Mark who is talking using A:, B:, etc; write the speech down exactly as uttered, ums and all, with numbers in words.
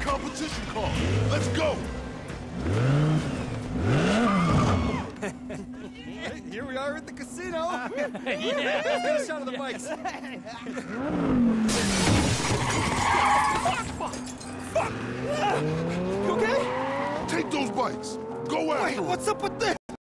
A: competition car. Let's go.
B: Hey, here we are at the casino.
C: Yeah.
B: Let's get a shot of the bikes.
A: You okay? Take those bikes. Go after
B: Wait,
A: them.
B: what's up with this?